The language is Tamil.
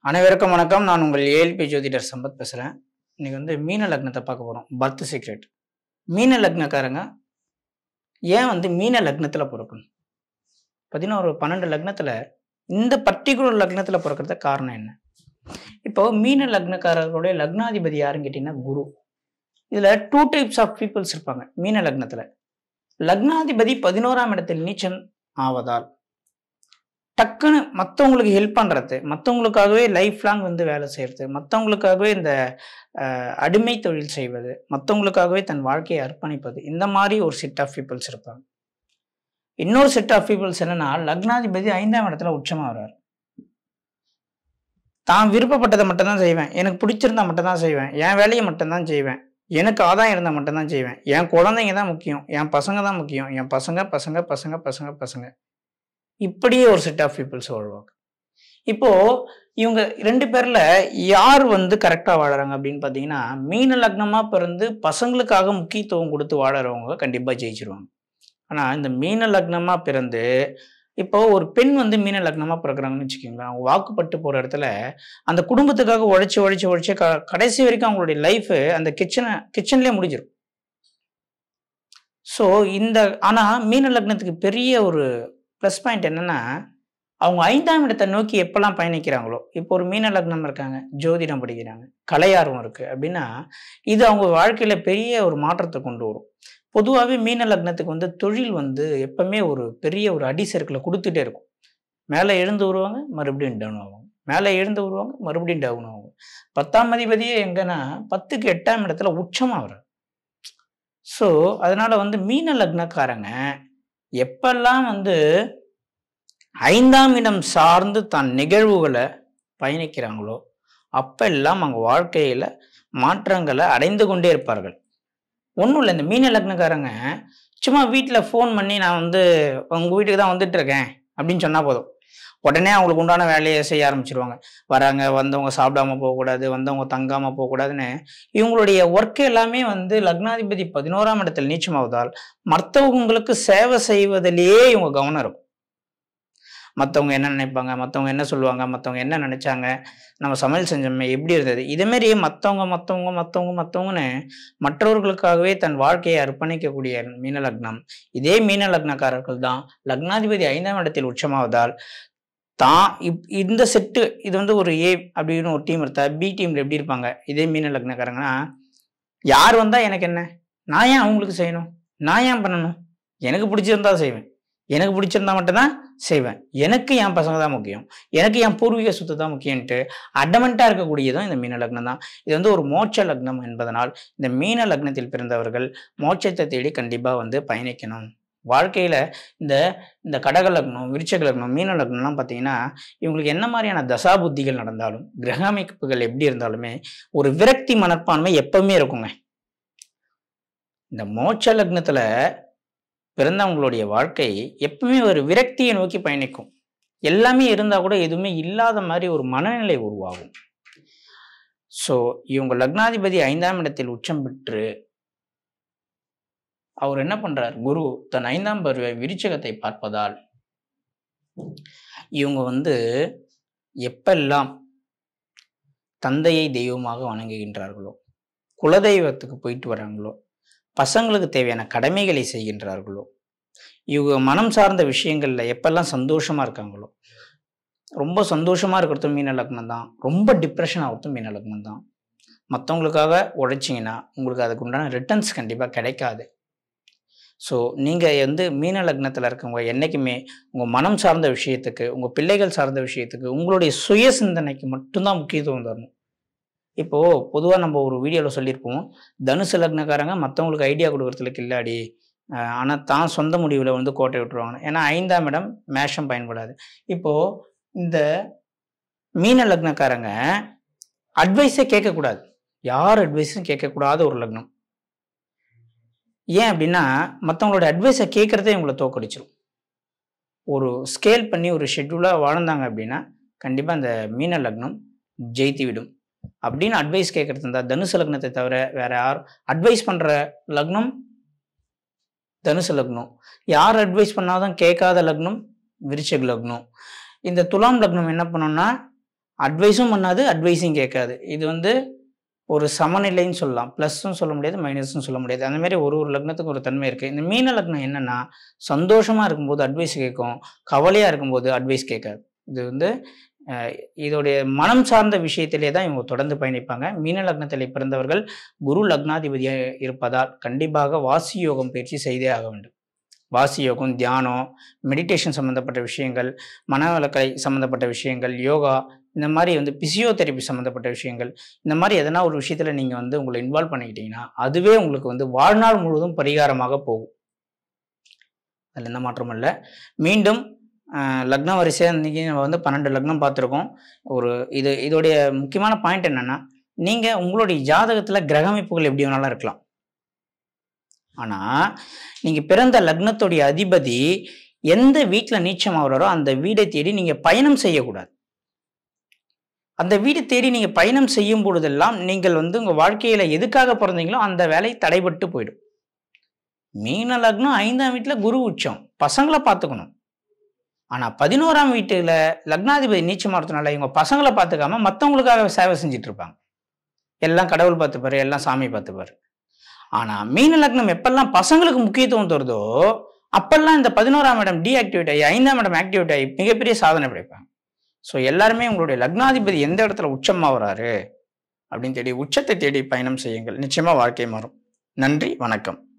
அனைவருக்கும் வணக்கம். நான் உங்கள் ஏஎல்பி ஜோதிடர் சம்பத் பேசுகிறேன். இன்னைக்கு வந்து மீன லக்னத்தை பார்க்க போகிறோம். Birth secret. மீன லக்னக்காரங்க ஏன் வந்து மீன லக்னத்தில் பிறக்கணும்? பார்த்தீங்கன்னா ஒரு 12 லக்னத்தில் இந்த பர்டிகுலர் லக்னத்தில் பிறக்கிறத காரணம் என்ன? இப்போ மீன லக்னக்காரர்களுடைய லக்னாதிபதி யாருன்னு கேட்டிங்கன்னா குரு. இதில் 2 டைப்ஸ் ஆஃப் பீப்புள்ஸ் இருப்பாங்க மீன லக்னத்தில். லக்னாதிபதி 11ஆம் இடத்தில் நீச்சம் ஆவதால் டக்குன்னு மற்றவங்களுக்கு ஹெல்ப் பண்ணுறது, மற்றவங்களுக்காகவே லைஃப் லாங் வந்து வேலை செய்கிறது, மற்றவங்களுக்காகவே இந்த அடிமை தொழில் செய்வது, மற்றவங்களுக்காகவே தன் வாழ்க்கையை அர்ப்பணிப்பது, இந்த மாதிரி ஒரு செட் ஆஃப் பீப்புள்ஸ் இருப்பாங்க. இன்னொரு செட் ஆஃப் பீப்புள்ஸ் என்னன்னா, லக்னாதிபதி 5ஆம் இடத்துல உச்சமாக வர்றார். தான் விருப்பப்பட்டதை மட்டும்தான் செய்வேன், எனக்கு பிடிச்சிருந்தா மட்டும்தான் செய்வேன், என் வேலையை மட்டும்தான் செய்வேன், எனக்கு ஆதாயம் இருந்தால் மட்டும்தான் செய்வேன், என் குழந்தைங்க தான் முக்கியம், என் பசங்க தான் முக்கியம், என் பசங்க பசங்க பசங்க பசங்க பசங்க இப்படியே ஒரு செட் ஆஃப் பீப்புள்ஸ் வாழ்வாங்க. இப்போ இவங்க 2 பேர்ல யார் வந்து கரெக்டாக வாழறாங்க அப்படின்னு பார்த்தீங்கன்னா, மீன லக்னமாக பிறந்து பசங்களுக்காக முக்கியத்துவம் கொடுத்து வாழறவங்க கண்டிப்பாக ஜெயிச்சிருவாங்க. ஆனால் இந்த மீன லக்னமாக பிறந்து இப்போ ஒரு பெண் வந்து மீன லக்னமாக பிறக்கிறாங்கன்னு வச்சுக்கோங்களேன், அவங்க வாக்குப்பட்டு போகிற இடத்துல அந்த குடும்பத்துக்காக உழைச்சி கடைசி வரைக்கும் அவங்களுடைய லைஃபு அந்த கிச்சன்லேயே முடிஞ்சிடும். ஸோ ஆனால் மீன லக்னத்துக்கு பெரிய ஒரு ப்ளஸ் பாயிண்ட் என்னென்னா, அவங்க 5ஆம் இடத்தை நோக்கி எப்போல்லாம் பயணிக்கிறாங்களோ, இப்போ ஒரு மீன லக்னம் இருக்காங்க, ஜோதிடம் படிக்கிறாங்க, கலையார்வம் இருக்குது அப்படின்னா, இது அவங்க வாழ்க்கையில் பெரிய ஒரு மாற்றத்தை கொண்டு வரும். பொதுவாகவே மீன லக்னத்துக்கு வந்து தொழில் வந்து எப்பவுமே ஒரு பெரிய ஒரு அடி சறுக்கலை கொடுத்துட்டே இருக்கும். மேலே எழுந்து வருவாங்க, மறுபடியும் டவுன் ஆவாங்க, மேலே எழுந்து வருவாங்க, மறுபடியும் டவுன் ஆவாங்க. 10ஆம் அதிபதியே எங்கன்னா 10க்கு 8ஆம் இடத்துல உச்சமாக வரும். ஸோ அதனால் வந்து மீன லக்னக்காரங்க எப்பெல்லாம் வந்து 5ஆம் இடம் சார்ந்து தன் நிகழ்வுகளை பயணிக்கிறாங்களோ அப்பெல்லாம் அவங்க வாழ்க்கையில் மாற்றங்களை அடைந்து கொண்டே இருப்பார்கள். ஒன்றும் இல்லை, இந்த மீன லக்னக்காரங்க சும்மா வீட்டில் ஃபோன் பண்ணி நான் வந்து உங்கள் வீட்டுக்கு தான் வந்துட்டு இருக்கேன் அப்படின்னு சொன்னால் போதும், உடனே அவங்களுக்கு உண்டான வேலையை செய்ய ஆரம்பிச்சிருவாங்க. வராங்க, வந்தவங்க சாப்பிடாம போகக்கூடாது, வந்தவங்க தங்காமல் போகக்கூடாதுன்னு இவங்களுடைய ஒர்க் எல்லாமே வந்து லக்னாதிபதி 11ஆம் இடத்தில் நீச்சமாவதால் மற்றவங்களுக்கு சேவை செய்வதிலேயே இவங்க கவனம் இருக்கும். மற்றவங்க என்ன நினைப்பாங்க, மற்றவங்க என்ன சொல்லுவாங்க, மற்றவங்க என்ன நினைச்சாங்க, நம்ம சமையல் செஞ்சோமே எப்படி இருந்தது, இதேமாரி மற்றவங்கன்னு மற்றவர்களுக்காகவே தன் வாழ்க்கையை அர்ப்பணிக்கக்கூடிய மீன லக்னம். இதே மீன லக்னக்காரர்கள் தான் லக்னாதிபதி 5ஆம் இடத்தில் உச்சமாவதால் தான் இந்த செட்டு இது வந்து ஒரு ஏ அப்படின்னு ஒரு டீம் எடுத்தா பி டீம்ல எப்படி இருப்பாங்க, இதே மீன லக்னக்காரங்கன்னா, யார் வந்தா எனக்கு என்ன, நான் ஏன் அவங்களுக்கு செய்யணும், நான் ஏன் பண்ணணும், எனக்கு பிடிச்சிருந்தா செய்வேன், எனக்கு பிடிச்சிருந்தா மட்டும்தான் செய்வேன், எனக்கு என் பசங்க தான் முக்கியம், எனக்கு என் பூர்வீக சொத்து தான் முக்கியன்ட்டு அடமெண்டா இருக்கக்கூடியதும் இந்த மீன லக்னம் தான். இது வந்து ஒரு மோட்ச லக்னம் என்பதனால் இந்த மீன லக்னத்தில் பிறந்தவர்கள் மோட்சத்தை தேடி கண்டிப்பா வந்து பயணிக்கணும். வாழ்க்கையில இந்த கடக லக்னம், விருச்சிக லக்னம், மீன லக்னம்லாம் பார்த்தீங்கன்னா இவங்களுக்கு என்ன மாதிரியான தசா புத்திகள் நடந்தாலும், கிரக அமைப்புகள் எப்படி இருந்தாலுமே ஒரு விரக்தி மனப்பான்மை எப்பவுமே இருக்குங்க. இந்த மோட்ச லக்னத்துல பிறந்தவங்களுடைய வாழ்க்கை எப்பவுமே ஒரு விரக்தியை நோக்கி பயணிக்கும். எல்லாமே இருந்தா கூட எதுவுமே இல்லாத மாதிரி ஒரு மனநிலை உருவாகும். ஸோ இவங்க லக்னாதிபதி 5ஆம் இடத்தில் உச்சம் பெற்று அவர் என்ன பண்றார், குரு தன் 5ஆம் பார்வை விருச்சிகத்தை பார்ப்பதால் இவங்க வந்து எப்பெல்லாம் தந்தையை தெய்வமாக வணங்குகின்றார்களோ, குலதெய்வத்துக்கு போயிட்டு வராங்களோ, பசங்களுக்கு தேவையான கடமைகளை செய்கின்றார்களோ, இவங்க மனம் சார்ந்த விஷயங்கள்ல எப்பெல்லாம் சந்தோஷமா இருக்காங்களோ, ரொம்ப சந்தோஷமா இருக்கிறதும் மீன லக்னம் தான், ரொம்ப டிப்ரெஷன் ஆகிறதும் மீன லக்னம் தான். மற்றவங்களுக்காக உழைச்சிங்கன்னா உங்களுக்கு அதுக்கு உண்டான ரிட்டர்ன்ஸ் கண்டிப்பாக கிடைக்காது. ஸோ நீங்கள் வந்து மீன லக்னத்தில் இருக்கவங்க என்றைக்குமே உங்கள் மனம் சார்ந்த விஷயத்துக்கு, உங்கள் பிள்ளைகள் சார்ந்த விஷயத்துக்கு, உங்களுடைய சுய சிந்தனைக்கு மட்டும்தான் முக்கியத்துவம் தரணும். இப்போது பொதுவாக நம்ம ஒரு வீடியோவில் சொல்லியிருப்போம், தனுசு லக்னக்காரங்க மற்றவங்களுக்கு ஐடியா கொடுக்குறதுல கில்லாடி, ஆனால் தான் சொந்த முடிவில் வந்து கோட்டை விட்டுருவாங்க. ஏன்னா 5ஆம் இடம் மேஷம் பயன்படாது. இப்போது இந்த மீன லக்னக்காரங்க அட்வைஸே கேட்கக்கூடாது, யார் அட்வைஸும் கேட்கக்கூடாத ஒரு லக்னம். ஏன் அப்படின்னா மற்றவங்களோட அட்வைஸை கேட்குறதே இவங்களை தோக்கடிச்சிடும். ஒரு ஸ்கேல் பண்ணி ஒரு ஷெட்யூலாக வாழ்ந்தாங்க அப்படின்னா கண்டிப்பாக அந்த மீன லக்னம் ஜெயித்து விடும். அப்படின்னு அட்வைஸ் கேட்கறது இருந்தால் தனுசு லக்னத்தை தவிர வேற யார் அட்வைஸ் பண்ணுற லக்னம் தனுசு லக்னம். யார் அட்வைஸ் பண்ணாதான் கேட்காத லக்னம் விருச்சிக லக்னம். இந்த துலாம் லக்னம் என்ன பண்ணோம்னா அட்வைஸும் பண்ணாது, அட்வைஸும் கேட்காது. இது வந்து ஒரு சமநிலைன்னு சொல்லலாம். ப்ளஸ்ஸும் சொல்ல முடியாது, மைனஸும் சொல்ல முடியாது. அந்த மாரி ஒரு லக்னத்துக்கு ஒரு தன்மை இருக்கு. இந்த மீன லக்னம் என்னன்னா, சந்தோஷமா இருக்கும்போது அட்வைஸ் கேட்கும். கவலையா இருக்கும்போது அட்வைஸ் கேட்காது. இது வந்து அ இதோடைய மனம் சார்ந்த விஷயத்திலே தான் இவங்க தொடர்ந்து பயணிப்பாங்க. மீன லக்னத்திலே பிறந்தவர்கள் குரு லக்னாதிபதியா இருப்பதால் கண்டிப்பாக வாசி யோகம் பயிற்சி செய்தே ஆக வேண்டும். வாசி யோகம், தியானம், மெடிடேஷன் சம்மந்தப்பட்ட விஷயங்கள், மனவளக்கலை சம்மந்தப்பட்ட விஷயங்கள், யோகா இந்த மாரி வந்து பிசியோதெரபி சம்மந்தப்பட்ட விஷயங்கள், இந்த மாரி எதனா ஒரு விஷயத்துல நீங்க வந்து உங்கள இன்வால்வ் பண்ணிக்கிட்டீங்கன்னா, அதுவே உங்களுக்கு வந்து வாழ்நாள் முழுவதும் பரிகாரமாக போகும். அதுல எந்த மாற்றமும் இல்ல. மீண்டும் லக்ன வரிசையா இன்னைக்கு நம்ம வந்து 12 லக்னம் பார்த்துருக்கோம். இதோடைய முக்கியமான பாயிண்ட் என்னன்னா, நீங்க உங்களுடைய ஜாதகத்துல கிரக அமைப்புகள் எப்படி வேணாலும் இருக்கலாம். ஆனா, நீங்க பிறந்த லக்னத்துடைய அதிபதி எந்த வீட்ல நீச்சம் ஆகுறாரோ, அந்த வீடை தேடி நீங்க பயணம் செய்யக்கூடாது. அந்த வீடு தேடி நீங்க பயணம் செய்யும் பொழுதெல்லாம், நீங்கள் வந்து உங்க வாழ்க்கையில எதுக்காக பொறந்தீங்களோ, அந்த வேலை தடைபட்டு போயிடும். மீன லக்னம் 5ஆம் வீட்ல குரு உச்சம். பசங்கள பார்த்துக்கணும். ஆனா 11ஆம் வீட்டுல லக்னாதிபதி நீச்சமாறதுனால இவங்க பசங்கள பார்த்துக்காம மத்தவங்களுக்காக சேவை செஞ்சுட்டு இருப்பாங்க. எல்லாம் கடவுள் பார்த்துப்பாரு, எல்லாம் சாமி பார்த்துப்பாரு. ஆனா மீன லக்னம் எப்பெல்லாம் பசங்களுக்கு முக்கியத்துவம் தருதோ, அப்பெல்லாம் இந்த 11ஆம் இடம் டீஆக்டிவேட் ஆகி 5ஆம் இடம் ஆக்டிவேட் ஆகி மிகப்பெரிய சாதனை படைப்பாங்க. ஸோ எல்லாருமே உங்களுடைய லக்னாதிபதி எந்த இடத்துல உச்சமாகறாரு அப்படின்னு தேடி உச்சத்தை தேடி பயணம் செய்யுங்கள். நிச்சயமா வாழ்க்கை மாறும். நன்றி, வணக்கம்.